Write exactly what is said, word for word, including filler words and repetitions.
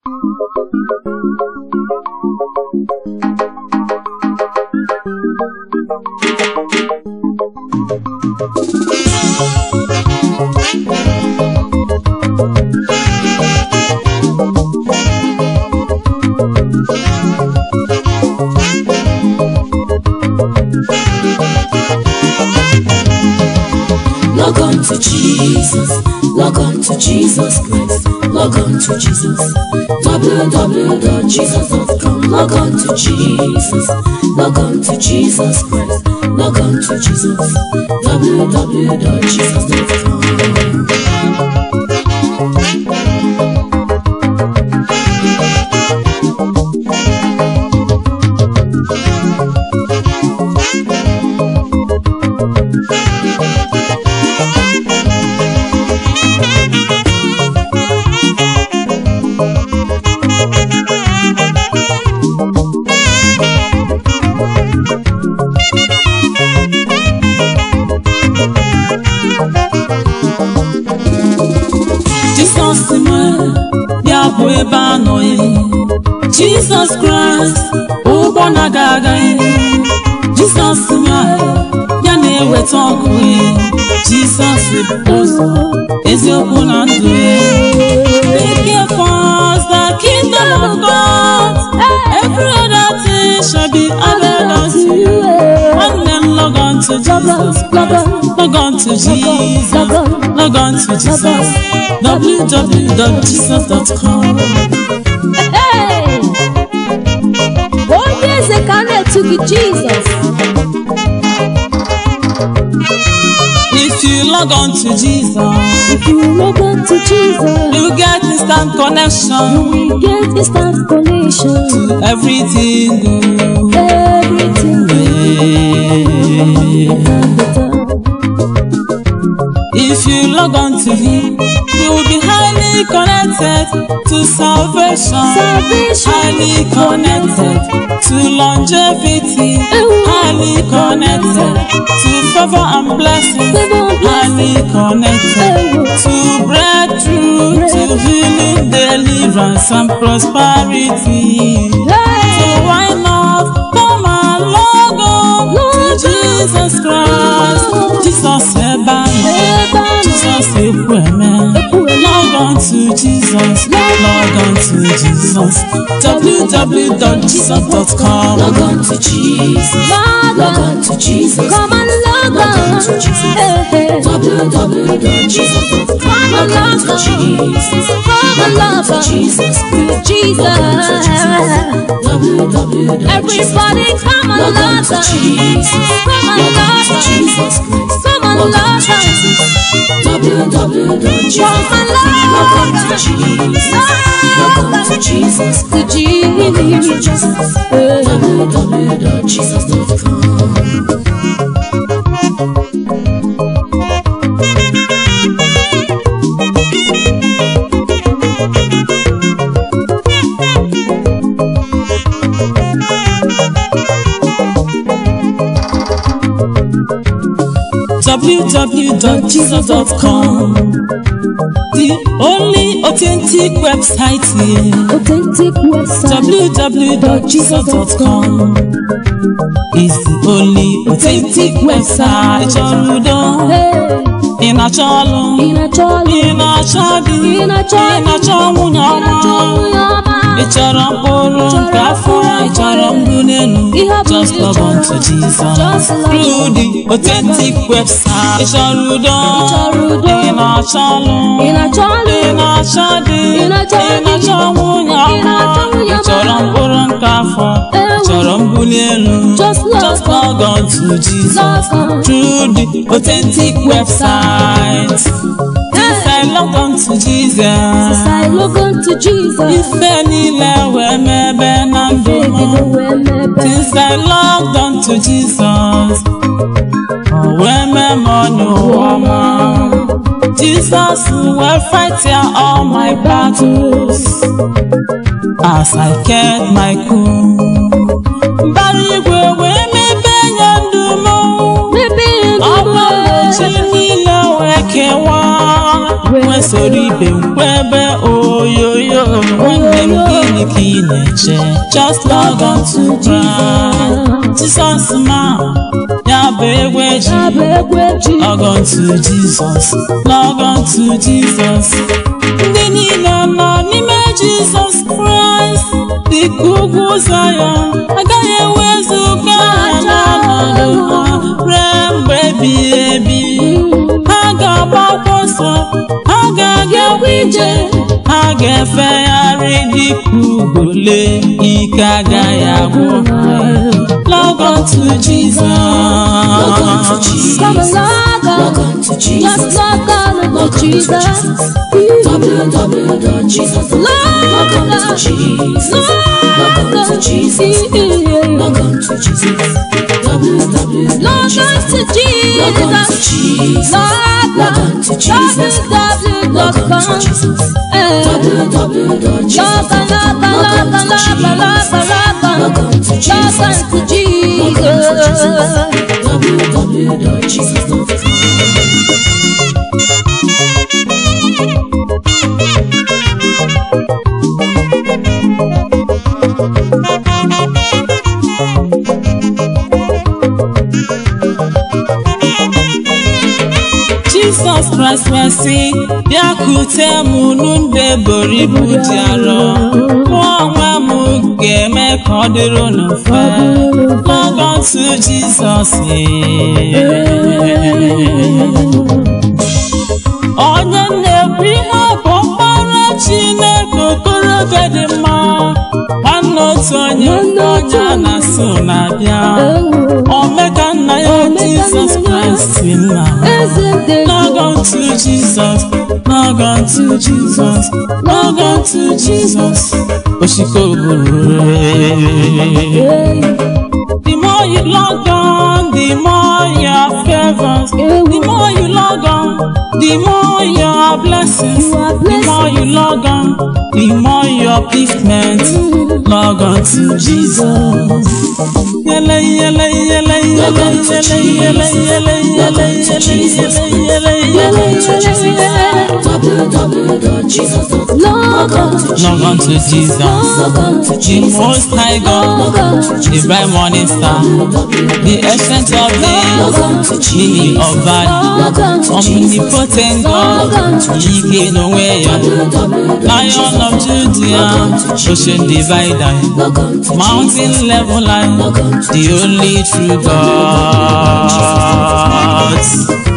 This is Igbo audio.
Log on to Jesus, log on to Jesus Christ, log on to Jesus, w w w dot jesus dot com. Log on to Jesus, log on to Jesus Christ, log on to Jesus, w w w dot jesus dot com. Jesus Christ, oh bona gaga, Jesus my, ya ne wetongu, Jesus ibozo, ezi okunandu. Seek ye first the kingdom of God, every other thing shall be added unto you. And then log on to Jesus Christ, log on to Jesus, log on to Jesus, w w w dot jesus dot com. They connect to Jesus. If you log on to Jesus, if you log on to Jesus, you get instant connection. You will get instant connection to everything good. Everything good. If you log on to Him, you will be highly connected to salvation, salvation. Highly connected to longevity, highly connected to favor and blessing, highly connected to breakthrough, to healing, deliverance and prosperity. So why not come and log on to Jesus Christ? Jesus Jesus log on to Jesus, log on to Jesus, w w w dot jesus dot com. Log on to Jesus, log on to Jesus, come and log on to Jesus, w w w dot jesus dot com. Log on to Jesus, log on to Jesus, Jesus, w w w dot everybody come and log on to Jesus, come and log on to Jesus, come and log on to Jesus, w w w dot jesus dot com. Log on to Jesus, log on to Jesus, to Jesus, w w w dot jesus dot com. w w w dot jesus dot com, the only authentic website here. Authentic website. w w w dot jesus dot com is the only authentic website. Chorudo, inacholo, inacholo, inachadi, inacholo, inacholo, Ichara mporo nkafo, ichara mbunenu. Just log on to Jesus through the authentic website. Icharudo, inachalo, inachadi, inachalo, ichara mporo nkafo, ichara mbunenu. Just log on to Jesus through the authentic website. Since I logged on to Jesus, since I logged on to Jesus, if any lewe mebe nandumo. Since I logged on to Jesus, weme monu wama. Jesus will fight all my battles as I kept my cool. Bari we mebe nandumo. Obo chini lewe kewa. nwesoro ibe mkwebe oyoyo nwanne m gịnị ka ị na-eche just log on to Christ Jesus ma ya bụ egwu eji log on to Jesus log on to Jesus ndị niile nọ n'ime Jesus Christ dịka ugwu Zion agaghị ewezuga n'ọnọdụ ha ruo mgbe ebighị ebi ha ga-agbakwa ọsọ ha ga-agakwa ije ha ga-efegharị dịka ugole ike agaghị agwụ ha log on to Jesus Log on to Jesus. Come on, log on to Jesus. Just log on to Jesus. w w w dot jesus dot com. Log on to Jesus. Log on to Jesus. Log on to Jesus. w w w dot jesus dot com. Log on to Jesus. Log on to Jesus. Log on to Jesus. w w w dot jesus dot com. Log on to Jesus. Log on to Jesus. w w w dot jesus dot com. Jesus Christ mercy bịakute m n'nde buru ibu dị arọ onwe m ga-eme ka ọ dịrị unu mfe log on to Jesus onye na-ekwu ihe bụ ọkpara Chineke okorobịa dị mma nwanne otu onye onye a na-asụ na-abịa omeka nna ya Jesus Christ nna log on to Jesus log on to Jesus log on to Jesus the more you log on the more your favors the more you log on the more your blessings the more you log on the more your upliftment log on to Jesus yele yele yele yele yele yele yele yele yele yele log on to Jesus the most high God the bright morning star the essence of days lily of valley omnipotent God ike n'onwe ya Lion of Judah ocean divider mountain leveler the only true God.